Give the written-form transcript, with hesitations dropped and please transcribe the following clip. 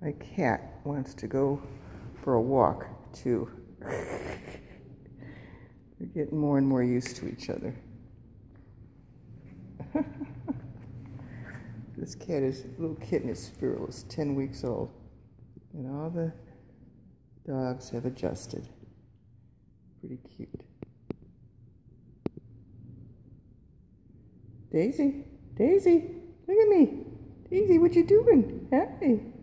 My cat wants to go for a walk, too. They're getting more and more used to each other. This little kitten is fearless, 10 weeks old. And all the dogs have adjusted. Pretty cute. Daisy, Daisy, look at me. Daisy, what you doing? Hey.